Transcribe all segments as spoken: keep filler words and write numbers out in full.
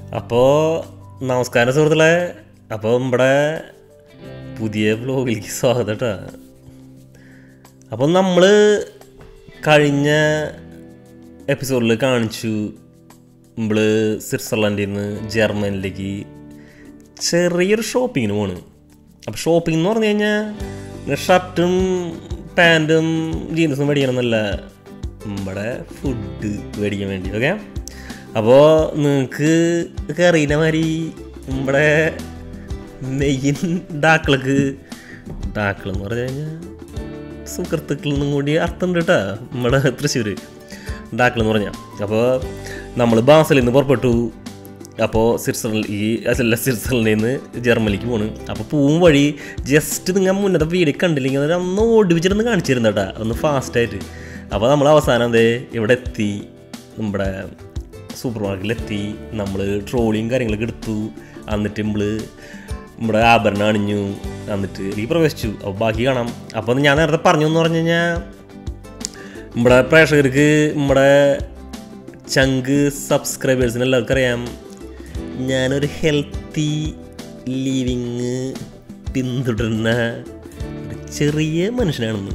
അപ്പോൾ നമസ്കാരം സുഹൃത്തുക്കളെ. അപ്പോൾ നമ്മുടെ പുതിയ വ്ലോഗിലേക്ക് സ്വാഗതം കേട്ടോ. അപ്പം നമ്മൾ കഴിഞ്ഞ എപ്പിസോഡിൽ കാണിച്ചു നമ്മൾ സ്വിറ്റ്സർലൻഡിൽ നിന്ന് ജർമ്മനിലേക്ക് ചെറിയൊരു ഷോപ്പിങ്ങിന് പോണ്. അപ്പോൾ ഷോപ്പിംഗ് എന്ന് പറഞ്ഞു കഴിഞ്ഞാൽ ഷർട്ടും പാൻറ്റും ജീൻസും മേടിക്കണമെന്നല്ല, നമ്മുടെ ഫുഡ് മേടിക്കാൻ വേണ്ടി. ഓക്കെ, അപ്പോൾ നിങ്ങൾക്ക് അറിയുന്ന മാതിരി നമ്മുടെ മെയിൻ ഡാക്കളക്ക് ഡാക്കളെന്ന് പറഞ്ഞു കഴിഞ്ഞാൽ സുഹൃത്തുക്കളിൽ നിന്നും കൂടി അർത്ഥമുണ്ട് കേട്ടോ നമ്മുടെ തൃശ്ശൂർ ഡാക്കളെന്ന് പറഞ്ഞാൽ. അപ്പോൾ നമ്മൾ ബാസലിൽ നിന്ന് പുറപ്പെട്ടു. അപ്പോൾ സ്വിറ്റ്സർലൻഡ് ഈ അല്ല സ്വിറ്റ്സർലൻഡിൽ നിന്ന് ജർമ്മനിലേക്ക് പോണ്. അപ്പോൾ പൂവും വഴി ജസ്റ്റ് നിങ്ങൾ മുന്നത്തെ വീഡിയോ കണ്ടില്ലെങ്കിൽ അത് ഒന്ന് ഓടിപ്പിച്ചിട്ടൊന്ന് കാണിച്ചു തരുന്ന കേട്ടോ, ഒന്ന് ഫാസ്റ്റായിട്ട്. അപ്പോൾ നമ്മൾ അവസാനം എന്തേ ഇവിടെ എത്തി, നമ്മുടെ സൂപ്പർ മാർക്കറ്റിലെത്തി. നമ്മൾ ട്രോളിയും കാര്യങ്ങളൊക്കെ എടുത്തു. എന്നിട്ട് നമ്മൾ നമ്മുടെ ആഭരണം അണിഞ്ഞു, എന്നിട്ട് ഈ പ്രവേശിച്ചു. അപ്പോൾ ബാക്കി കാണാം. അപ്പോൾ ഞാൻ നേരത്തെ പറഞ്ഞു എന്ന് പറഞ്ഞു കഴിഞ്ഞാൽ നമ്മുടെ പ്രേക്ഷകർക്ക്, നമ്മുടെ ചങ്ക് സബ്സ്ക്രൈബേഴ്സിന് എല്ലാവർക്കും അറിയാം ഞാനൊരു ഹെൽത്തി ലിവിങ് പിന്തുടരുന്ന ഒരു ചെറിയ മനുഷ്യനാണെന്ന്.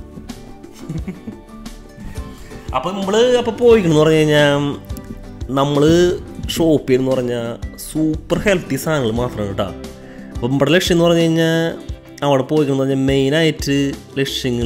അപ്പോൾ നമ്മൾ അപ്പോൾ പോയിക്കണെന്ന് പറഞ്ഞു കഴിഞ്ഞാൽ നമ്മൾ ഷോപ്പ് ചെയ്യുന്നതെന്ന് പറഞ്ഞാൽ സൂപ്പർ ഹെൽത്തി സാധനങ്ങൾ മാത്രമാണ് കേട്ടോ. അപ്പോൾ നമ്മുടെ ലക്ഷ്യം എന്ന് പറഞ്ഞു കഴിഞ്ഞാൽ അവിടെ പോയിക്കണെന്ന് പറഞ്ഞാൽ മെയിനായിട്ട് ലക്ഷ്യങ്ങൾ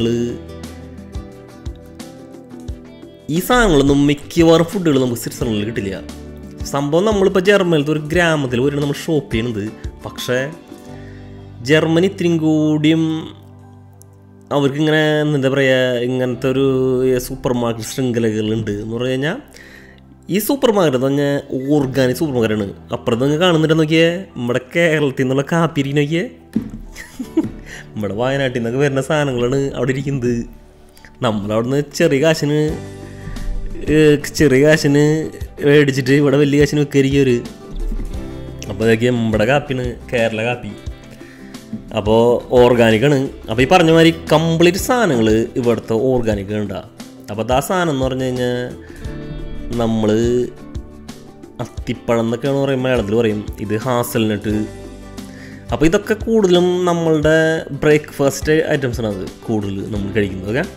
ഈ സാധനങ്ങളൊന്നും മിക്കവാറും ഫുഡുകൾ നമുക്ക് സ്വിറ്റ്സർലൻഡിൽ കിട്ടില്ല. സംഭവം നമ്മളിപ്പോൾ ജർമ്മനിലത്തെ ഒരു ഗ്രാമത്തിൽ പോയിട്ട് നമ്മൾ ഷോപ്പ് ചെയ്യുന്നത്. പക്ഷേ ജർമ്മനി ഇത്രയും കൂടിയും അവർക്കിങ്ങനെ എന്താ പറയുക, ഇങ്ങനത്തെ ഒരു സൂപ്പർ മാർക്കറ്റ് ശൃംഖലകളുണ്ട് എന്ന് പറഞ്ഞു കഴിഞ്ഞാൽ. ഈ സൂപ്പർ മാർക്കറ്റ് എന്ന് പറഞ്ഞാൽ ഓർഗാനിക് സൂപ്പർ മാർക്കറ്റാണ്. അപ്പുറത്ത് നിങ്ങൾ കാണുന്നുണ്ടെന്ന് നോക്കിയേ, നമ്മുടെ കേരളത്തിൽ നിന്നുള്ള കാപ്പിരി നോക്കിയേ, നമ്മുടെ വയനാട്ടിൽ നിന്നൊക്കെ വരുന്ന സാധനങ്ങളാണ് അവിടെ ഇരിക്കുന്നത്. നമ്മളവിടുന്ന് ചെറിയ കാശിന് ചെറിയ കാശിന് മേടിച്ചിട്ട് ഇവിടെ വലിയ കാശിന് വെക്കായിരിക്കും ഒരു. അപ്പോൾ അതൊക്കെ നമ്മുടെ കാപ്പിന് കേരള കാപ്പി. അപ്പോൾ ഓർഗാനിക്കാണ്. അപ്പോൾ ഈ പറഞ്ഞ മാതിരി കംപ്ലീറ്റ് സാധനങ്ങൾ ഇവിടുത്തെ ഓർഗാനിക് ഉണ്ടാകും. അപ്പോൾ അത് ആ സാധനം എന്ന് പറഞ്ഞു കഴിഞ്ഞാൽ നമ്മൾ അത്തിപ്പഴം എന്നൊക്കെയാണ് പറയും, മലയാളത്തിൽ പറയും. ഇത് ഹാസൽനട്ട്. അപ്പോൾ ഇതൊക്കെ കൂടുതലും നമ്മളുടെ ബ്രേക്ക്ഫാസ്റ്റ് ഐറ്റംസാണ് അത് കൂടുതൽ നമ്മൾ കഴിക്കുന്നത്. ഓക്കെ,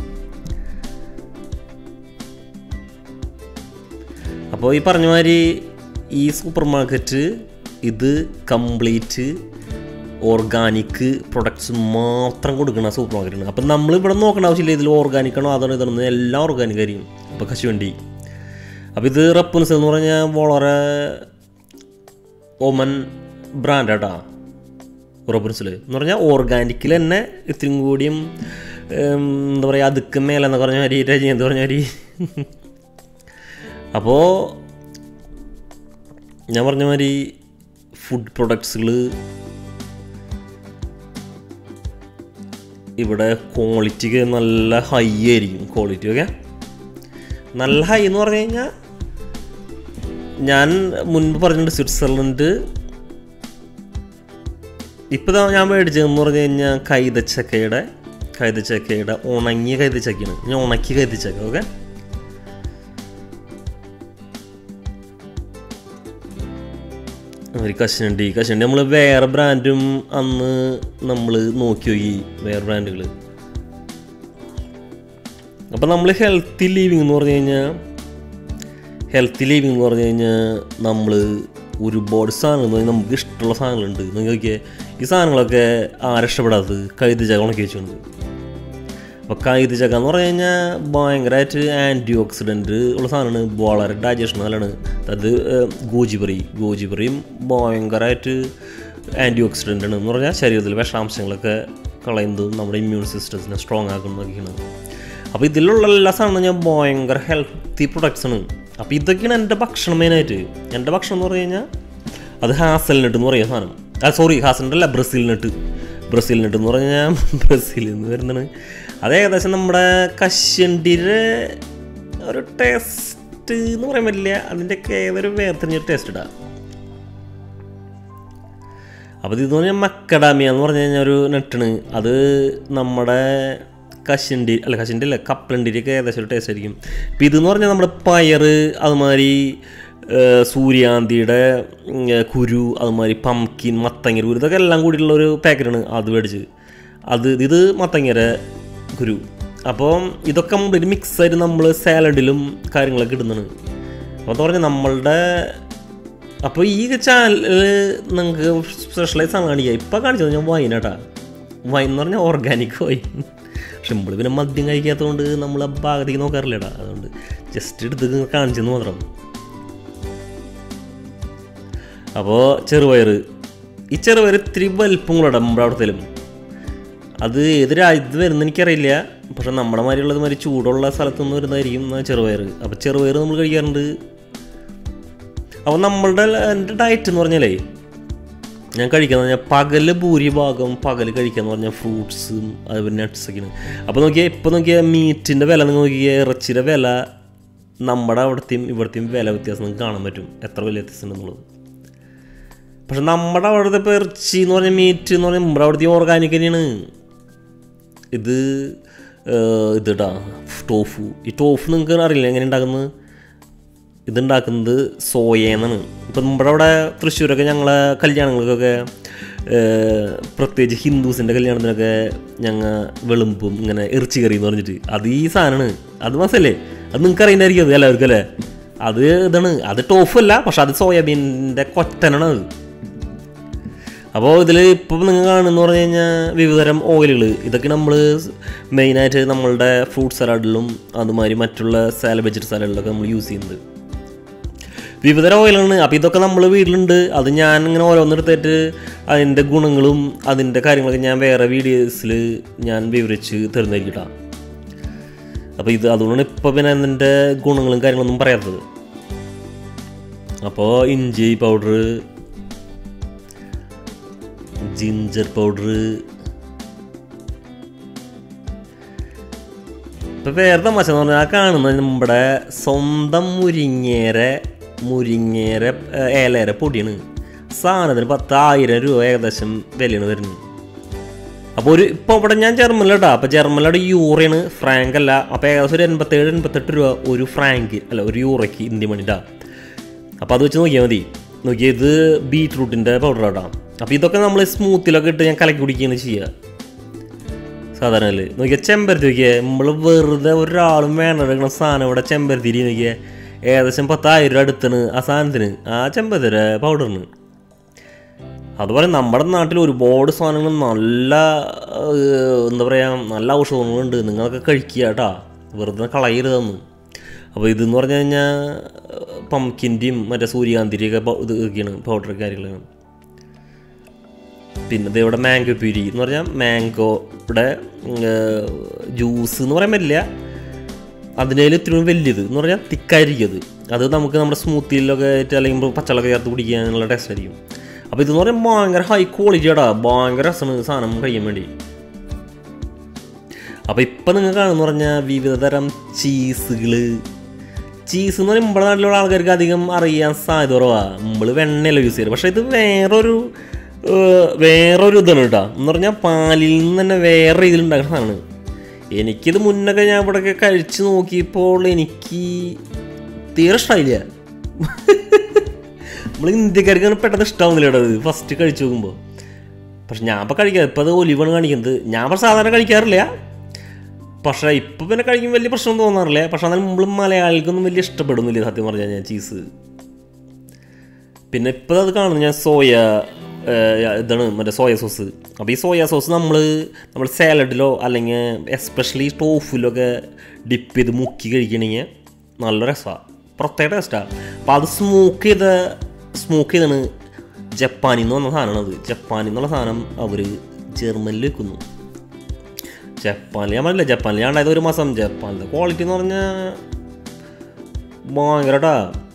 അപ്പോൾ ഈ പറഞ്ഞ മാതിരി ഈ സൂപ്പർ മാർക്കറ്റ് ഇത് കംപ്ലീറ്റ് ഓർഗാനിക് പ്രൊഡക്ട്സ് മാത്രം കൊടുക്കുന്ന സൂപ്പർ മാർക്കറ്റാണ്. അപ്പം നമ്മളിവിടെ നോക്കേണ്ട ആവശ്യമില്ല ഇതിൽ ഓർഗാനിക്കാണോ അതാണോ ഇതാണോ, എല്ലാം ഓർഗാനിക് ആയിരിക്കും. അപ്പോൾ കശുവണ്ടി. അപ്പോൾ ഇത് റപ്പുൻസ് എന്ന് പറഞ്ഞാൽ വളരെ ഓമൻ ബ്രാൻഡാട്ടാ റപ്പുൻസിൽ എന്ന് പറഞ്ഞാൽ ഓർഗാനിക്കിൽ തന്നെ ഇത്രയും കൂടിയും എന്താ പറയുക അതുക്ക് മേലെന്നൊക്കെ പറഞ്ഞ മാതിരി രജി എന്ന് പറഞ്ഞ മാതിരി. അപ്പോൾ ഞാൻ പറഞ്ഞ മാതിരി ഫുഡ് പ്രൊഡക്ട്സുകൾ ഇവിടെ ക്വാളിറ്റിക്ക് നല്ല ഹൈ ആയിരിക്കും. ക്വാളിറ്റി ഒക്കെ നല്ല ഹൈ എന്ന് പറഞ്ഞു കഴിഞ്ഞാൽ ഞാൻ മുൻപ് പറഞ്ഞിട്ടുണ്ട് സ്വിറ്റ്സർലൻഡ്. ഇപ്പോൾ ഞാൻ മേടിച്ചതെന്ന് പറഞ്ഞു കഴിഞ്ഞാൽ കൈതച്ചക്കയുടെ കൈതച്ചക്കയുടെ ഉണങ്ങിയ കൈതച്ചക്കയാണ്. ഞാൻ ഉണക്കിയ കൈതച്ചക്ക. ഓക്കെ, ഒരു കശുവണ്ടി കശുവണ്ടി നമ്മൾ വേറെ ബ്രാൻഡും അന്ന് നമ്മൾ നോക്കി നോക്കി വേറെ ബ്രാൻഡുകൾ. അപ്പം നമ്മൾ ഹെൽത്തി ലിവിങ് എന്ന് പറഞ്ഞു കഴിഞ്ഞാൽ ഹെൽത്തി ലിവിങ് എന്ന് പറഞ്ഞു കഴിഞ്ഞാൽ നമ്മൾ ഒരുപാട് സാധനങ്ങൾ നമുക്ക് ഇഷ്ടമുള്ള സാധനങ്ങളുണ്ട്. നിങ്ങൾ നോക്കിയാൽ ഈ സാധനങ്ങളൊക്കെ ആരിഷ്ടപ്പെടാത്തത് കൈതച്ചക്ക ഉണക്കി വെച്ചുകൊണ്ട്. അപ്പോൾ കൈതച്ചക്ക എന്ന് പറഞ്ഞു കഴിഞ്ഞാൽ ഭയങ്കരമായിട്ട് ആൻറ്റി ഓക്സിഡൻറ്റ് ഉള്ള സാധനമാണ്. വളരെ ഡൈജഷൻ നല്ലതാണ്. അത് ഗോജിബറി ഗോജിബറിയും ഭയങ്കരമായിട്ട് ആൻറ്റി ഓക്സിഡൻ്റാണ് എന്ന് പറഞ്ഞാൽ ശരീരത്തിൽ വിഷാംശങ്ങളൊക്കെ കളയുന്നതും നമ്മുടെ ഇമ്മ്യൂൺ സിസ്റ്റത്തിനെ സ്ട്രോങ് ആക്കുന്നതൊക്കെയാണ്. അപ്പോൾ ഇതിലുള്ള എല്ലാ സാധനവും ഞാൻ ഭയങ്കര ഹെൽത്തി പ്രൊഡക്ട്സാണ്. അപ്പോൾ ഇതൊക്കെയാണ് എൻ്റെ ഭക്ഷണം മെയിനായിട്ട്. എൻ്റെ ഭക്ഷണം എന്ന് പറഞ്ഞു കഴിഞ്ഞാൽ അത് ഹാസൽനട്ട് എന്ന് പറയുന്ന സാധനം. ആ സോറി ഹാസൽനട്ട് അല്ല, ബ്രസീൽ നട്ട്. ബ്രസീൽ നട്ട് എന്ന് പറഞ്ഞു കഴിഞ്ഞാൽ ബ്രസീലിൽ നിന്ന് വരുന്നതാണ്. അത് ഏകദേശം നമ്മുടെ കശുവണ്ടിയുടെ ഒരു ടേസ്റ്റ് എന്ന് പറയാൻ പറ്റില്ല, അതിൻ്റെയൊക്കെ ഏതൊരു വേർതിരിഞ്ഞൊരു ടേസ്റ്റ് ഇടാം. അപ്പോൾ ഇതെന്ന് പറഞ്ഞാൽ മക്കഡാമിയ എന്ന് പറഞ്ഞു കഴിഞ്ഞാൽ ഒരു നട്ടാണ്. അത് നമ്മുടെ കശുവണ്ടി അല്ല കശുവണ്ടി അല്ല കപ്പലണ്ടിയൊക്കെ ഏകദേശം ഒരു ടേസ്റ്റ് ആയിരിക്കും. ഇപ്പം ഇതെന്ന് പറഞ്ഞാൽ നമ്മുടെ പയർ അതുമാതിരി സൂര്യാന്തിയുടെ കുരു, അതുമാതിരി പംകിൻ, മത്തങ്ങ കുരു, ഇതൊക്കെ എല്ലാം കൂടിയുള്ള ഒരു പാക്കറ്റാണ് അത് മേടിച്ച്. അത് ഇത് മത്തങ്ങര കുരു. അപ്പോൾ ഇതൊക്കെ ഒരു മിക്സായിട്ട് നമ്മൾ സാലഡിലും കാര്യങ്ങളൊക്കെ ഇടുന്നതാണ്. അപ്പോൾ എന്താ പറഞ്ഞാൽ നമ്മളുടെ അപ്പോൾ ഈ ചാനലിൽ നിങ്ങൾക്ക് സ്പെഷ്യലൈസ് ആണ് കാണിക്കുക. ഇപ്പോൾ കാണിച്ചത് ഞാൻ വൈനാട്ടാ. വൈൻ എന്ന് പറഞ്ഞാൽ ഓർഗാനിക് വൈൻ. പക്ഷെ നമ്മൾ പിന്നെ മദ്യം കഴിക്കാത്തതുകൊണ്ട് നമ്മൾ ആ ഭാഗത്തേക്ക് നോക്കാറില്ലടാ. അതുകൊണ്ട് ജസ്റ്റ് എടുത്ത് കാണിച്ചെന്ന് മാത്രം. അപ്പോൾ ചെറുപയർ, ഈ ചെറുപയർ ഇത്തിരി വലിപ്പം കൂടെ നമ്മുടെ അവിടത്തേലും. അത് ഏത് രാജ്യത്ത് വരുന്ന എനിക്കറിയില്ല. പക്ഷെ നമ്മുടെ മാതിരിയുള്ളത് മാതിരി ചൂടുള്ള സ്ഥലത്തുനിന്ന് വരുന്നതായിരിക്കും ചെറുപയർ. അപ്പോൾ ചെറുപയർ നമ്മൾ കഴിക്കാറുണ്ട്. അപ്പോൾ നമ്മളുടെ എൻ്റെ ഡയറ്റ് എന്ന് പറഞ്ഞാലേ ഞാൻ കഴിക്കാന്ന് പറഞ്ഞാൽ പകൽ ഭൂരിഭാഗം പകൽ കഴിക്കാന്ന് പറഞ്ഞാൽ ഫ്രൂട്ട്സും അതുപോലെ നട്ട്സൊക്കെയാണ്. അപ്പോൾ നോക്കിയാൽ ഇപ്പോൾ നോക്കിയാൽ മീറ്റിൻ്റെ വില നിങ്ങൾ നോക്കിയാൽ ഇറച്ചിയുടെ വില നമ്മുടെ അവിടത്തെയും ഇവിടത്തെയും വില വ്യത്യാസം നിങ്ങൾക്ക് കാണാൻ പറ്റും, എത്ര വില വ്യത്യാസം ഉണ്ടെന്നുള്ളത്. പക്ഷെ നമ്മുടെ അവിടുത്തെ ഇപ്പോൾ ഇറച്ചി എന്ന് പറഞ്ഞാൽ മീറ്റ് എന്ന് പറഞ്ഞാൽ നമ്മുടെ അവിടുത്തെ ഓർഗാനിക് തന്നെയാണ്. ഇത് ഇതാ ടോഫു. ഈ ടോഫു നിങ്ങൾക്ക് അറിയില്ല എങ്ങനെ ഉണ്ടാക്കുന്നത്? ഇതുണ്ടാക്കുന്നത് സോയേന്നാണ്. ഇപ്പം നമ്മുടെ അവിടെ തൃശ്ശൂരൊക്കെ ഞങ്ങളെ കല്യാണങ്ങൾക്കൊക്കെ പ്രത്യേകിച്ച് ഹിന്ദുസിൻ്റെ കല്യാണത്തിനൊക്കെ ഞങ്ങൾ വെളുമ്പും ഇങ്ങനെ ഇറച്ചി കറി എന്ന് പറഞ്ഞിട്ട് അത് ഈ സാധനമാണ്. അത് മസല്ലേ, അത് നിങ്ങൾക്ക് അറിയുന്നതായിരിക്കും അത് എല്ലാവർക്കും അല്ലേ. അത് ഇതാണ്, അത് ടോഫു അല്ല, പക്ഷെ അത് സോയാബീൻ്റെ കൊറ്റനാണ് അത്. അപ്പോൾ ഇതിൽ ഇപ്പം നിങ്ങൾ കാണുമെന്ന് പറഞ്ഞു കഴിഞ്ഞാൽ വിവിധതരം ഓയിലുകൾ. ഇതൊക്കെ നമ്മൾ മെയിനായിട്ട് നമ്മളുടെ ഫ്രൂട്ട് സലാഡിലും അതുമാതിരി മറ്റുള്ള സാലഡ് വെജിറ്റബിൾ സാലഡിലൊക്കെ നമ്മൾ യൂസ് ചെയ്യുന്നത് വിവിധതരം ഓയിലാണ്. അപ്പോൾ ഇതൊക്കെ നമ്മൾ വീട്ടിലുണ്ട്. അത് ഞാൻ ഇങ്ങനെ ഓരോന്നെടുത്തിട്ട് അതിൻ്റെ ഗുണങ്ങളും അതിൻ്റെ കാര്യങ്ങളൊക്കെ ഞാൻ വേറെ വീഡിയോസിൽ ഞാൻ വിവരിച്ച് തരുന്നതായിരിക്കും. അപ്പോൾ ഇത് അതുകൊണ്ടാണ് ഇപ്പോൾ പിന്നെ അതിൻ്റെ ഗുണങ്ങളും കാര്യങ്ങളൊന്നും പറയാത്തത്. അപ്പോൾ ഇഞ്ചി പൗഡർ, ജിഞ്ചർ പൗഡർ, ഇപ്പം വേറെ തമാശ എന്ന് പറഞ്ഞാൽ കാണുന്നത് നമ്മുടെ സ്വന്തം മുരിങ്ങേര മുരിങ്ങേര ഏലേര പൊടിയാണ്. സാധനത്തിന് പത്തായിരം രൂപ ഏകദേശം വിലയാണ് വരുന്നത്. അപ്പോൾ ഒരു ഇപ്പോൾ ഇവിടെ ഞാൻ ജർമ്മനിലോട്ടാ. അപ്പോൾ ജർമ്മനിലോട്ട് യൂറോയാണ്, ഫ്രാങ്ക് അല്ല. അപ്പോൾ ഏകദേശം ഒരു എൺപത്തേഴ് എൺപത്തെട്ട് രൂപ ഒരു ഫ്രാങ്ക് അല്ല ഒരു യൂറോയ്ക്ക് ഇന്ത്യൻ മണിട്ടാ. അപ്പോൾ അത് വെച്ച് നോക്കിയാൽ മതി. നോക്കിയാൽ ഇത് ബീറ്റ്റൂട്ടിൻ്റെ പൗഡറാട്ടാ. അപ്പോൾ ഇതൊക്കെ നമ്മൾ സ്മൂത്തിലൊക്കെ ഇട്ട് ഞാൻ കലക്കി കുടിക്കുകയാണ് ചെയ്യുക സാധാരണ. നോക്കിയാൽ ചെമ്പരത്തി നോക്കിയാൽ നമ്മൾ വെറുതെ ഒരാളും വേണ്ടെടുക്കുന്ന സാധനം ഇവിടെ ചെമ്പരത്തിരി നോക്കിയാൽ ഏകദേശം പത്തായിരം രൂപ അടുത്താണ് ആ സാധനത്തിന്, ആ ചെമ്പരത്തിയുടെ പൗഡറിന്. അതുപോലെ നമ്മുടെ നാട്ടിൽ ഒരുപാട് സാധനങ്ങൾ നല്ല എന്താ പറയുക നല്ല ഔഷധങ്ങളുണ്ട്. നിങ്ങളൊക്കെ കഴിക്കുക കേട്ടോ, വെറുതെ കളയരുതെന്ന്. അപ്പോൾ ഇതെന്ന് പറഞ്ഞു കഴിഞ്ഞാൽ പംകിൻ്റെയും മറ്റേ സൂര്യകാന്തിരിയൊക്കെ ഇത് ഒക്കെയാണ് പൗഡർ കാര്യങ്ങളാണ്. പിന്നെ ഇത് ഇവിടെ മാംഗോ പ്യൂരി എന്ന് പറഞ്ഞാൽ മാംഗോയുടെ ജ്യൂസ് എന്ന് പറയാൻ പറ്റില്ല, അതിനേലും ഇത്തിരി വലിയത് എന്ന് പറഞ്ഞാൽ തിക്കായിരിക്കും. അത് നമുക്ക് നമ്മുടെ സ്മൂത്തിയിലൊക്കെ ആയിട്ട് അല്ലെങ്കിൽ പച്ചവെള്ളമൊക്കെ ചേർത്ത് കുടിക്കാനുള്ള ടേസ്റ്റ് ആയിരിക്കും. അപ്പോൾ ഇതെന്ന് പറഞ്ഞാൽ ഭയങ്കര ഹൈ ക്വാളിറ്റിയാടാ, ഭയങ്കര രസമാണ് സാധനം കഴിക്കാൻ വേണ്ടി. അപ്പോൾ ഇപ്പം നിങ്ങൾ കാണുമെന്ന് പറഞ്ഞാൽ വിവിധ തരം ചീസുകൾ. ചീസ് എന്ന് പറയുമ്പോൾ നമ്മുടെ നാട്ടിലുള്ള ആൾക്കാർക്ക് അധികം അറിയാൻ സാധ്യത കുറവാണ്. നമ്മൾ വെണ്ണയല്ല യൂസ് ചെയ്യുന്നത്. പക്ഷേ ഇത് വേറൊരു വേറൊരു ഇതാണ് കേട്ടോ. എന്ന് പറഞ്ഞാൽ പാലിൽ നിന്ന് തന്നെ വേറെ രീതിയിൽ ഉണ്ടാക്കുന്ന സാധനമാണ്. എനിക്കിത് മുന്നൊക്കെ ഞാൻ ഇവിടെയൊക്കെ കഴിച്ച് നോക്കിയപ്പോൾ എനിക്ക് തീരെ ഇഷ്ടമായില്ല. നമ്മൾ ഇന്ത്യക്കാർക്ക് പെട്ടെന്ന് ഇഷ്ടമാവുന്നില്ല കേട്ടോ അത് ഫസ്റ്റ് കഴിച്ച് നോക്കുമ്പോൾ. പക്ഷെ ഞാൻ ഇപ്പോൾ കഴിക്കാം. ഇപ്പോൾ അത് ഒലിവാണ് കാണിക്കുന്നത്. ഞാൻ ഇപ്പോൾ സാധാരണ കഴിക്കാറില്ല. പക്ഷേ ഇപ്പോൾ പിന്നെ കഴിക്കും വലിയ പ്രശ്നം തോന്നാറില്ല. പക്ഷെ എന്നാൽ നമ്മൾ മലയാളികൾക്കൊന്നും വലിയ ഇഷ്ടപ്പെടുന്നില്ല സത്യം പറഞ്ഞാൽ ഞാൻ ചീസ്. പിന്നെ ഇപ്പോൾ അത് കാണുന്നത് ഞാൻ സോയ ഇതാണ് മറ്റേ സോയ സോസ്. അപ്പോൾ ഈ സോയ സോസ് നമ്മൾ നമ്മൾ സാലഡിലോ അല്ലെങ്കിൽ എസ്പെഷ്യലി ടോഫിലൊക്കെ ഡിപ്പ് ചെയ്ത് മുക്കി കഴിക്കണമെങ്കിൽ നല്ല രസമാണ്, പ്രത്യേക ടേസ്റ്റാണ്. അപ്പോൾ അത് സ്മോക്ക് ചെയ്ത സ്മോക്ക് ചെയ്താണ് ജപ്പാനിൽ നിന്ന് വന്ന സാധനമാണ് അത്. ജപ്പാനിൽ നിന്നുള്ള സാധനം അവർ ജർമ്മനിൽ വെക്കുന്നു. ജപ്പാനിൽ ഞാൻ പറഞ്ഞില്ല, ജപ്പാനിൽ ഞാൻ ഉണ്ടായത് ഒരു മാസം. ജപ്പാനിലെ ക്വാളിറ്റി എന്ന് പറഞ്ഞാൽ ഭയങ്കരട്ടാ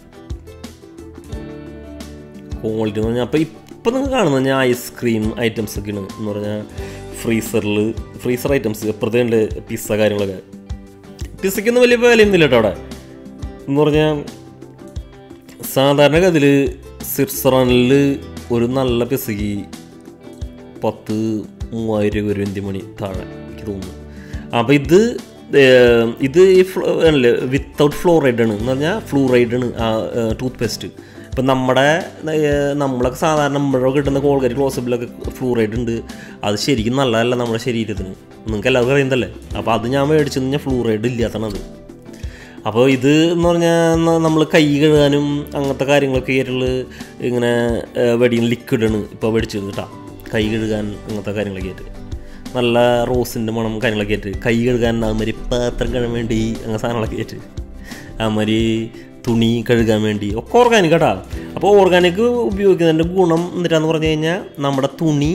ക്വാളിറ്റി എന്ന് പറഞ്ഞാൽ. അപ്പോൾ ഇപ്പോൾ നിങ്ങൾ കാണുന്നത് ഞാൻ ഐസ്ക്രീം ഐറ്റംസ് ഒക്കെയാണ് എന്ന് പറഞ്ഞാൽ ഫ്രീസറിൽ ഫ്രീസർ ഐറ്റംസ് എപ്പോഴത്തേണ്ട് പിസ്സ കാര്യങ്ങളൊക്കെ. പിസ്സയ്ക്കൊന്നും വലിയ വിലയൊന്നുമില്ല കേട്ടോ അവിടെ. എന്ന് പറഞ്ഞാൽ സാധാരണ അതിൽ സ്വിറ്റ്സർലൻഡിൽ ഒരു നല്ല പിസ്സയ്ക്ക് പത്ത് മൂവായിരം രൂപ ഒരു ഇന്ത്യൻ മണി താഴെ എനിക്ക് തോന്നുന്നു. അപ്പോൾ ഇത് ഇത് ഈ ഫ്ലോ അല്ലേ വിത്തൗട്ട് ഫ്ലോറൈഡ് ആണ് എന്ന് പറഞ്ഞാൽ ഫ്ലൂറൈഡ് ആണ് ആ ടൂത്ത് പേസ്റ്റ്. ഇപ്പം നമ്മുടെ നമ്മളൊക്കെ സാധാരണ നമ്മുടെ കിട്ടുന്ന കോൾഗേറ്റ് ക്ലോസപ്പിലൊക്കെ ഫ്ലൂറൈഡ് ഉണ്ട്. അത് ശരിക്കും നല്ലതല്ല നമ്മുടെ ശരീരത്തിന്, നിങ്ങൾക്ക് എല്ലാവർക്കും അറിയുന്നതല്ലേ. അപ്പോൾ അത് ഞാൻ മേടിച്ചെന്ന് കഴിഞ്ഞാൽ ഫ്ലൂറൈഡ് ഇല്ലാത്തതാണ് അത്. അപ്പോൾ ഇത് എന്ന് പറഞ്ഞാൽ നമ്മൾ കൈ കഴുകാനും അങ്ങനത്തെ കാര്യങ്ങളൊക്കെ ആയിട്ടുള്ള ഇങ്ങനെ വെടിയും ലിക്വിഡാണ് ഇപ്പോൾ മേടിച്ചത് കേട്ടോ. കൈ കഴുകാൻ അങ്ങനത്തെ കാര്യങ്ങളൊക്കെ ആയിട്ട് നല്ല റോസിൻ്റെ മണം കാര്യങ്ങളൊക്കെ ആയിട്ട് കൈ കഴുകാൻ അതുമാതിരി പാത്രം കഴുകാൻ വേണ്ടി അങ്ങനെ സാധനങ്ങളൊക്കെ ആയിട്ട് അതുമാതിരി തുണി കഴുകാൻ വേണ്ടി ഒക്കെ ഓർഗാനിക് കേട്ടോ. അപ്പോൾ ഓർഗാനിക് ഉപയോഗിക്കുന്നതിൻ്റെ ഗുണം എന്നിട്ടാന്ന് പറഞ്ഞു കഴിഞ്ഞാൽ നമ്മുടെ തുണി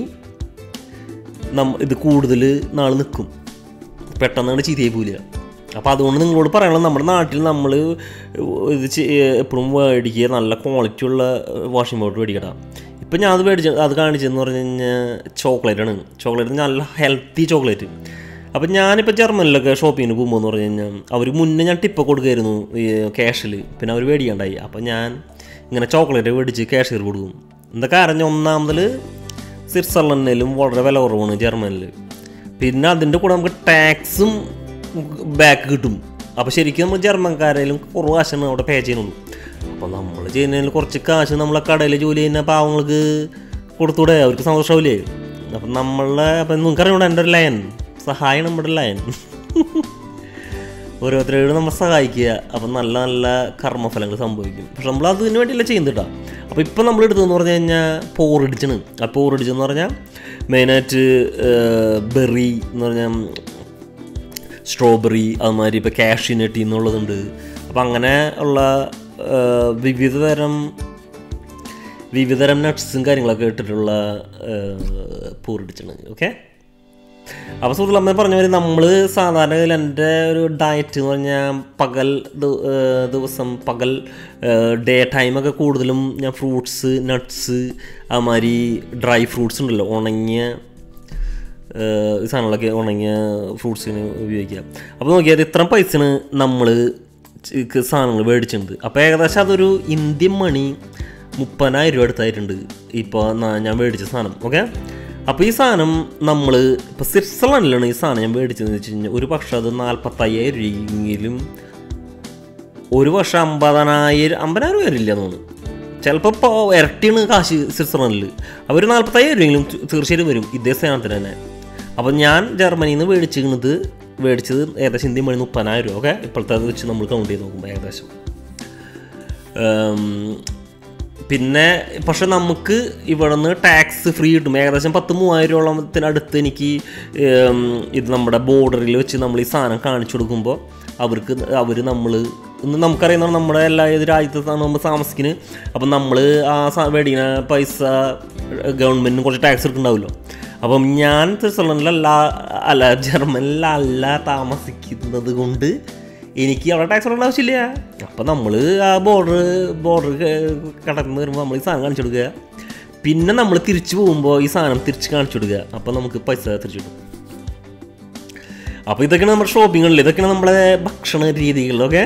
നമ്മ ഇത് കൂടുതൽ നാൾ നിൽക്കും, പെട്ടെന്നാണ് ചീത്തയായി പോവില്ല. അപ്പോൾ അതുകൊണ്ട് നിങ്ങളോട് പറയാനുള്ളത് നമ്മുടെ നാട്ടിൽ നമ്മൾ ഇത് എപ്പോഴും മേടിക്കുക നല്ല ക്വാളിറ്റി ഉള്ള വാഷിംഗ് പൗഡർ മേടിക്കട്ടാ. ഇപ്പം ഞാൻ അത് മേടിച്ച അത് കാണിച്ചതെന്ന് പറഞ്ഞു കഴിഞ്ഞാൽ ചോക്ലേറ്റാണ്. ചോക്ലേറ്റ് നല്ല ഹെൽത്തി ചോക്ലേറ്റ്. അപ്പം ഞാനിപ്പോൾ ജർമ്മനിലൊക്കെ ഷോപ്പിങ്ങിന് പോകുമ്പോൾ എന്ന് പറഞ്ഞു കഴിഞ്ഞാൽ അവർ മുന്നേ ഞാൻ ടിപ്പൊക്കെ കൊടുക്കുമായിരുന്നു ഈ ക്യാഷിൽ, പിന്നെ അവർ മേടിക്കണ്ടായി. അപ്പം ഞാൻ ഇങ്ങനെ ചോക്ലേറ്റ് മേടിച്ച് ക്യാഷിയർ കൊടുക്കും. എന്താ കാരണം ഒന്നാമതിൽ സ്വിറ്റ്സർലൻഡിലും വളരെ വില കുറവാണ് ജർമ്മനിൽ. പിന്നെ അതിൻ്റെ കൂടെ നമുക്ക് ടാക്സും ബാക്ക് കിട്ടും. അപ്പോൾ ശരിക്കും നമ്മൾ ജർമ്മൻകാരെങ്കിലും കുറവ് കാശാണ് അവിടെ പേ ചെയ്യുന്നുള്ളൂ. അപ്പോൾ നമ്മൾ ചെയ്യുന്നതിൽ കുറച്ച് കാശ് നമ്മളെ കടയിൽ ജോലി ചെയ്യുന്ന പാവങ്ങൾക്ക് കൊടുത്തൂടെ, അവർക്ക് സന്തോഷമാവില്ലേ. അപ്പം നമ്മളെ അപ്പം നിങ്ങൾക്കറിയൂടെ എൻ്റെ ഒരു ലയൻ സഹായം നമ്മുടെ ലയൻ ഓരോരുത്തരോട് നമ്മൾ സഹായിക്കുക. അപ്പം നല്ല നല്ല കർമ്മഫലങ്ങൾ സംഭവിക്കും. പക്ഷെ നമ്മൾ അതിന് വേണ്ടിയല്ല ചെയ്യുന്നത് കേട്ടോ. അപ്പോൾ ഇപ്പം നമ്മൾ എടുത്തതെന്ന് പറഞ്ഞു കഴിഞ്ഞാൽ പോറിടിച്ചാണ്. ആ പോറിടിച്ചെന്ന് പറഞ്ഞാൽ മെയിനായിട്ട് ബെറി എന്ന് പറഞ്ഞാൽ സ്ട്രോബെറി അതുമാതിരി ഇപ്പോൾ കാഷ്യൂനട്ട് എന്നുള്ളതുണ്ട്. അപ്പം അങ്ങനെ ഉള്ള വിവിധ തരം വിവിധതരം നട്ട്സും കാര്യങ്ങളൊക്കെ ഇട്ടിട്ടുള്ള പൂറിടിച്ചാണ്. ഓക്കെ, അപ്പോൾ സുഹൃത്തുക്കളെ പറഞ്ഞ പോലെ നമ്മൾ സാധാരണ എൻ്റെ ഒരു ഡയറ്റ് എന്ന് പറഞ്ഞാൽ പകൽ ദിവസം പകൽ ഡേ ടൈമൊക്കെ കൂടുതലും ഞാൻ ഫ്രൂട്ട്സ് നട്ട്സ് അതുമാതിരി ഡ്രൈ ഫ്രൂട്ട്സ് ഉണ്ടല്ലോ, ഉണങ്ങിയ സാധനങ്ങളൊക്കെ ഉണങ്ങിയ ഫ്രൂട്ട്സിന് ഉപയോഗിക്കുക. അപ്പോൾ നോക്കിയാൽ ഇത്രയും പൈസയാണ് നമ്മൾ സാധനങ്ങൾ മേടിച്ചിട്ടുണ്ട്. അപ്പോൾ ഏകദേശം അതൊരു ഇന്ത്യൻ മണി മുപ്പതിനായിരം രൂപ അടുത്തായിട്ടുണ്ട് ഇപ്പോൾ ഞാൻ മേടിച്ച സാധനം. ഓക്കെ, അപ്പോൾ ഈ സാധനം നമ്മൾ ഇപ്പോൾ സ്വിറ്റ്സർലൻഡിലാണ് ഈ സാധനം ഞാൻ മേടിച്ചതെന്ന് വെച്ച് കഴിഞ്ഞാൽ ഒരു പക്ഷേ അത് നാൽപ്പത്തയ്യായിരം രൂപയെങ്കിലും ഒരു പക്ഷേ അമ്പതിനായിരം അമ്പതിനായിരം വരില്ല എന്ന് തോന്നുന്നു. ചിലപ്പോൾ ഇപ്പോൾ ഇരട്ടിയാണ് കാശ് സ്വിറ്റ്സർലൻഡിൽ. അവർ നാൽപ്പത്തയ്യായിരം രൂപയെങ്കിലും തീർച്ചയായിട്ടും വരും ഇതേ സാധനത്തിന് തന്നെ. അപ്പോൾ ഞാൻ ജർമ്മനിയിൽ നിന്ന് മേടിച്ചിരുന്നത് മേടിച്ചത് ഏകദേശം ഇന്ത്യൻ മണി മുപ്പതിനായിരം രൂപ. ഓക്കെ, ഇപ്പോഴത്തെ അത് വെച്ച് നമ്മൾ കൗണ്ട് ചെയ്ത് നോക്കുമ്പോൾ ഏകദേശം. പിന്നെ പക്ഷെ നമുക്ക് ഇവിടെ നിന്ന് ടാക്സ് ഫ്രീ കിട്ടും. ഏകദേശം പത്ത് മൂവായിരം രൂപത്തിനടുത്ത് എനിക്ക് ഇത് നമ്മുടെ ബോർഡറിൽ വെച്ച് നമ്മൾ ഈ സാധനം കാണിച്ചു കൊടുക്കുമ്പോൾ അവർക്ക് അവർ നമ്മൾ ഇന്ന് നമുക്കറിയുന്നതാണ് നമ്മുടെ എല്ലാ ഏത് രാജ്യത്താണ് നമ്മൾ താമസിക്കുന്നത്. അപ്പം നമ്മൾ ആ സാ മേടിക്കുന്ന പൈസ ഗവൺമെൻറ്റിന് കുറച്ച് ടാക്സ് എടുക്കുന്നുണ്ടാവുമല്ലോ. അപ്പം ഞാൻ സ്വിറ്റ്സർലൻഡിലല്ല അല്ല ജർമ്മനിലല്ല താമസിക്കുന്നത് കൊണ്ട് എനിക്ക് അവിടെ ടാക്സ് കൊടുക്കേണ്ട ആവശ്യമില്ല. അപ്പം നമ്മൾ ആ ബോർഡർ ബോർഡർ കടന്ന് വരുമ്പോൾ നമ്മൾ ഈ സാധനം കാണിച്ചു കൊടുക്കുക. പിന്നെ നമ്മൾ തിരിച്ചു പോകുമ്പോൾ ഈ സാധനം തിരിച്ച് കാണിച്ചു കൊടുക്കുക. അപ്പം നമുക്ക് പൈസ തിരിച്ചു കിട്ടും. അപ്പോൾ ഇതൊക്കെയാണ് നമ്മുടെ ഷോപ്പിങ്ങുകളിൽ, ഇതൊക്കെയാണ് നമ്മുടെ ഭക്ഷണ രീതികളൊക്കെ.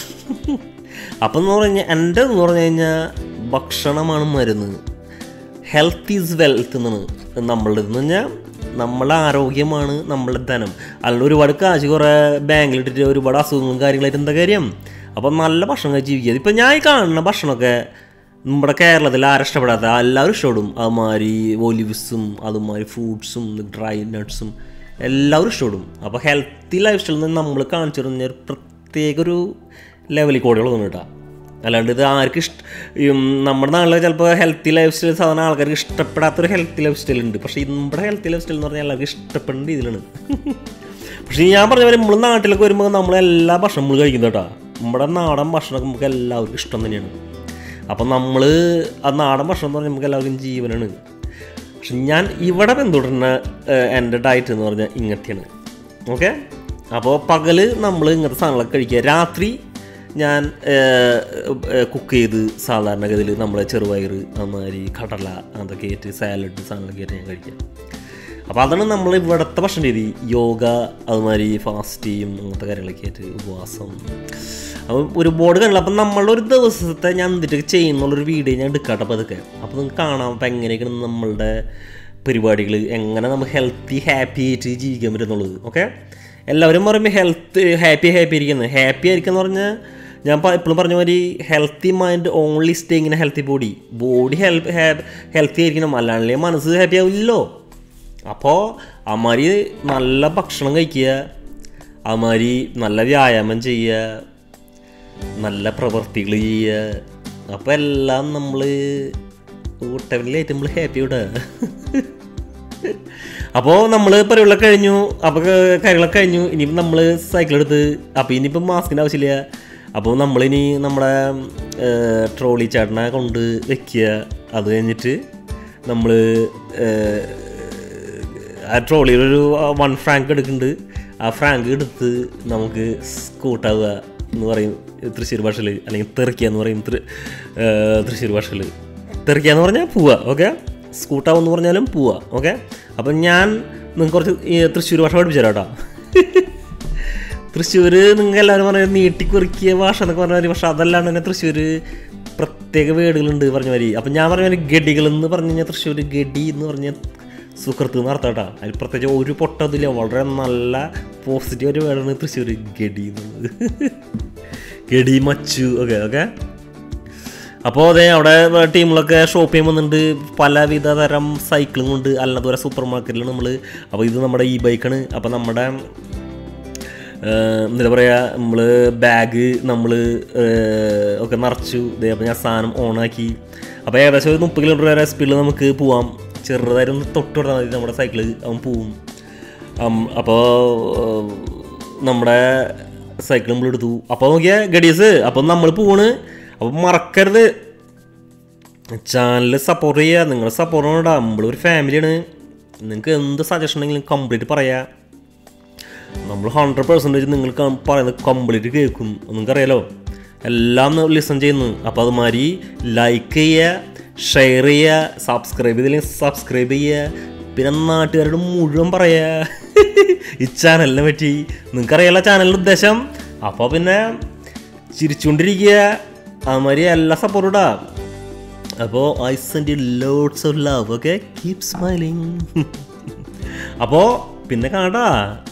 അപ്പം എന്ന് പറഞ്ഞാൽ എൻ്റെ എന്ന് പറഞ്ഞു കഴിഞ്ഞാൽ ഭക്ഷണമാണ് മരുന്ന്. ഹെൽത്ത് ഈസ് വെൽത്ത് എന്നാണ് നമ്മളുടെ എന്ന് പറഞ്ഞാൽ നമ്മളെ ആരോഗ്യമാണ് നമ്മളുടെ ധനം. അല്ലാണ്ട് ഒരുപാട് കാശ് കുറേ ബാങ്കിലിട്ടിട്ട് ഒരുപാട് അസുഖങ്ങളും കാര്യങ്ങളായിട്ട് എന്താ കാര്യം. അപ്പം നല്ല ഭക്ഷണം കഴിച്ച് ജീവിക്കുക. ഇപ്പം ഞാൻ ഈ കാണുന്ന ഭക്ഷണമൊക്കെ നമ്മുടെ കേരളത്തിൽ ആരും ഇഷ്ടപ്പെടാത്ത എല്ലാവരും ഇഷ്ടപ്പെടും. അതുമാതിരി ഒലിവ്സും അതുമാതിരി ഫ്രൂട്ട്സും ഡ്രൈ നട്ട്സും എല്ലാവരും ഇഷ്ടപ്പെടും. അപ്പോൾ ഹെൽത്തി ലൈഫ് സ്റ്റൈലിൽ നിന്ന് നമ്മൾ കാണിച്ചു തരുന്ന ഒരു പ്രത്യേക ഒരു ലെവലിൽ കൂടെയുള്ളതൊന്നും കേട്ടോ. അല്ലാണ്ട് ഇത് ആർക്കും ഇഷ്ട നമ്മുടെ നാട്ടിൽ ചിലപ്പോൾ ഹെൽത്തി ലൈഫ് സ്റ്റൈൽ സാധാരണ ആൾക്കാർക്ക് ഇഷ്ടപ്പെടാത്തൊരു ഹെൽത്തി ലൈഫ് സ്റ്റൈൽ ഉണ്ട്. പക്ഷേ നമ്മുടെ ഹെൽത്തി ലൈഫ് സ്റ്റൈൽ എന്ന് പറഞ്ഞാൽ എല്ലാവർക്കും ഇഷ്ടപ്പെടുന്ന രീതിയിലാണ്. പക്ഷേ ഞാൻ പറഞ്ഞ പോലെ നമ്മൾ നാട്ടിലൊക്കെ വരുമ്പോൾ നമ്മളെല്ലാ ഭക്ഷണം നമ്മൾ കഴിക്കുന്നത് കേട്ടോ. നമ്മുടെ നാടൻ ഭക്ഷണമൊക്കെ നമുക്ക് എല്ലാവർക്കും ഇഷ്ടം തന്നെയാണ്. അപ്പം നമ്മൾ ആ നാടൻ ഭക്ഷണം എന്ന് പറഞ്ഞാൽ നമുക്ക് എല്ലാവർക്കും ജീവനാണ്. പക്ഷെ ഞാൻ ഇവിടെ പിന്തുടരുന്ന എൻ്റെ ഡയറ്റ് എന്ന് പറഞ്ഞാൽ ഇങ്ങനത്തെയാണ്. ഓക്കെ, അപ്പോൾ പകൽ നമ്മൾ ഇങ്ങനത്തെ സാധനങ്ങളൊക്കെ കഴിക്കുക. രാത്രി ഞാൻ കുക്ക് ചെയ്ത് സാധാരണഗതിയിൽ നമ്മളെ ചെറുപയർ അതുമാതിരി കടല അതൊക്കെ ആയിട്ട് സാലഡ് സാധനങ്ങളൊക്കെ ആയിട്ട് ഞാൻ കഴിക്കുക. അപ്പോൾ അതാണ് നമ്മൾ ഇവിടുത്തെ ഭക്ഷണ രീതി. യോഗ അതുമാതിരി ഫാസ്റ്റ് ചെയ്യും അങ്ങനത്തെ കാര്യങ്ങളൊക്കെ ആയിട്ട് ഉപവാസം. അപ്പോൾ ഒരുപാട് കാര്യങ്ങൾ. അപ്പം നമ്മളുടെ ഒരു ദിവസത്തെ ഞാൻ എന്തിട്ടൊക്കെ ചെയ്യുന്നുള്ളൊരു വീഡിയോ ഞാൻ എടുക്കാട്ടെ. അപ്പോൾ അതൊക്കെ അപ്പോൾ നിങ്ങൾക്ക് കാണാം അപ്പം എങ്ങനെയൊക്കെയാണ് നമ്മളുടെ പരിപാടികൾ, എങ്ങനെ നമുക്ക് ഹെൽത്തി ഹാപ്പി ആയിട്ട് ജീവിക്കാൻ പറ്റുന്നുള്ളത്. ഓക്കെ, എല്ലാവരും പറയുമ്പോൾ ഹെൽത്ത് ഹാപ്പി ഹാപ്പി ഇരിക്കുന്നത്. ഹാപ്പി ആയിരിക്കും എന്ന് പറഞ്ഞാൽ ഞാൻ എപ്പോഴും പറഞ്ഞ മാതിരി ഹെൽത്തി മൈൻഡ് ഓൺലി സ്റ്റേ ഇങ്ങനെ healthy body body help healthy ആയിരിക്കണം, അല്ലാണ്ട് മനസ്സ് ഹാപ്പി ആവില്ലല്ലോ. അപ്പോൾ അമാരി നല്ല ഭക്ഷണം കഴിക്കുക, അമാരി നല്ല വ്യായാമം ചെയ്യുക, നല്ല പ്രവൃത്തികൾ ചെയ്യുക. അപ്പോൾ എല്ലാം നമ്മൾ ഊട്ടവിലായിട്ട് നമ്മൾ ഹാപ്പി വിടുക. അപ്പോൾ നമ്മൾ പരിപാടികളൊക്കെ കഴിഞ്ഞു, അപ്പോൾ കാര്യങ്ങളൊക്കെ കഴിഞ്ഞു. ഇനിയിപ്പോൾ നമ്മൾ സൈക്കിളെടുത്ത് അപ്പോൾ ഇനിയിപ്പോൾ മാസ്കിൻ്റെ ആവശ്യമില്ല. അപ്പോൾ നമ്മളിനി നമ്മുടെ ട്രോളി ചേട്ടനെ കൊണ്ട് വെക്കുക. അത് കഴിഞ്ഞിട്ട് നമ്മൾ ആ ട്രോളിയിലൊരു വൺ ഫ്രാങ്ക് എടുക്കുന്നുണ്ട്. ആ ഫ്രാങ്ക് എടുത്ത് നമുക്ക് സ്കൂട്ടാവുക എന്ന് പറയും തൃശ്ശൂർ ഭാഷയിൽ, അല്ലെങ്കിൽ തെറിക്കുക എന്ന് പറയും തൃശ്ശൂർ ഭാഷയിൽ. തെറിക്കുക എന്ന് പറഞ്ഞാൽ പോവുക, ഓക്കെ. സ്കൂട്ടാവെന്ന് പറഞ്ഞാലും പോവുക, ഓക്കെ. അപ്പം ഞാൻ നിങ്ങൾക്ക് കുറച്ച് തൃശ്ശൂർ ഭാഷ പഠിപ്പിച്ചു തരാം കേട്ടോ. തൃശ്ശൂർ നിങ്ങൾക്ക് എല്ലാവരും പറഞ്ഞാൽ നീട്ടിക്കുറിക്കിയ ഭാഷ എന്നൊക്കെ പറഞ്ഞ മാതിരി, പക്ഷെ അതല്ലാണ്ട് തന്നെ തൃശ്ശൂർ പ്രത്യേക വേർഡുകളുണ്ട് പറഞ്ഞ മാതിരി. അപ്പം ഞാൻ പറഞ്ഞ മാതിരി ഗഡികളെന്ന് പറഞ്ഞു കഴിഞ്ഞാൽ തൃശ്ശൂർ ഗഡി എന്ന് പറഞ്ഞാൽ സുഹൃത്ത് എന്ന് അർത്ഥം കേട്ടോ. അതിൽ പ്രത്യേകിച്ച് ഒരു പൊട്ടതില്ല, വളരെ നല്ല പോസിറ്റീവ് ഒരു വേർഡാണ് തൃശ്ശൂർ ഗഡി എന്നുള്ളത്. ഗഡി മച്ചു, ഓക്കെ ഓക്കെ. അപ്പോൾ അതെ, അവിടെ ടീമുകളൊക്കെ ഷോപ്പ് ചെയ്യാൻ വന്നിട്ടുണ്ട്. പലവിധ തരം സൈക്കിളും കൊണ്ട് അല്ലാതെ സൂപ്പർ മാർക്കറ്റിലാണ് നമ്മൾ. അപ്പോൾ ഇത് നമ്മുടെ ഈ ബൈക്കാണ്. അപ്പോൾ നമ്മുടെ എന്താ പറയുക, നമ്മൾ ബാഗ് നമ്മൾ ഒക്കെ നിറച്ചു. ഇതേ അപ്പോൾ ഞാൻ സാധനം ഓണാക്കി. അപ്പോൾ ഏകദേശം ഒരു മുപ്പത് കിലോമീറ്റർ വരെ സ്പീഡിൽ നമുക്ക് പോവാം. ചെറുതായിട്ടൊന്ന് തൊട്ട് കൊടുത്താൽ മതി നമ്മുടെ സൈക്കിള്, അവൻ പോവും. അപ്പോൾ നമ്മുടെ സൈക്കിൾ നമ്മൾ എടുത്തു. അപ്പോൾ നോക്കിയാൽ ഗഡീസ്, അപ്പം നമ്മൾ പോവാണ്. അപ്പം മറക്കരുത് ചാനൽ സപ്പോർട്ട് ചെയ്യുക. നിങ്ങൾ സപ്പോർട്ട് ചെയ്യണോടാ, നമ്മളൊരു ഫാമിലിയാണ്. നിങ്ങൾക്ക് എന്ത് സജഷൻ ഉണ്ടെങ്കിലും കംപ്ലീറ്റ് പറയാം. നമ്മൾ ഹൺഡ്രഡ് പെർസെൻറ്റേജ് നിങ്ങൾ പറയുന്നത് കംപ്ലീറ്റ് കേൾക്കും. നിങ്ങൾക്കറിയാലോ, എല്ലാം ലിസൺ ചെയ്യുന്നു. അപ്പോൾ അതുമാതിരി ലൈക്ക് ചെയ്യുക, ഷെയർ ചെയ്യുക, സബ്സ്ക്രൈബ് ചെയ്തില്ലെങ്കിൽ സബ്സ്ക്രൈബ് ചെയ്യുക. പിന്നെ നാട്ടുകാരോട് മുഴുവൻ പറയുക ഈ ചാനലിനെ പറ്റി. നിങ്ങൾക്കറിയാലോ ചാനലിൻ്റെ ഉദ്ദേശം. അപ്പോൾ പിന്നെ ചിരിച്ചുകൊണ്ടിരിക്കുക, അതുമാതിരി എല്ലാ സപ്പോർട്ടാ. അപ്പോൾ I send you loads of love, okay. Keep smiling. അപ്പോൾ പിന്നെ കാണാ.